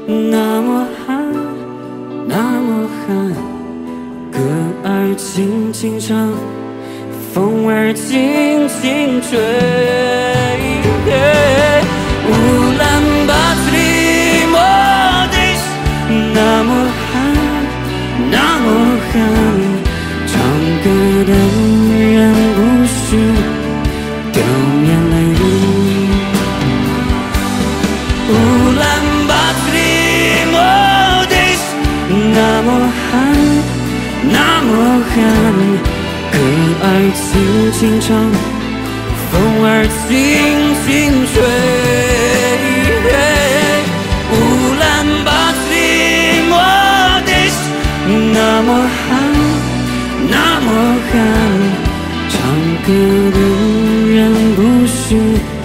那么寒，那么寒，歌儿轻轻唱，风儿轻轻吹。乌兰巴托的莫迪斯，那么寒，那么寒，唱歌的人不许掉眼泪。乌兰巴托的莫迪斯，那么寒，那么寒，歌儿轻轻唱，风儿轻轻吹。乌兰巴托的莫迪斯，那么寒，那么寒，唱歌的人不许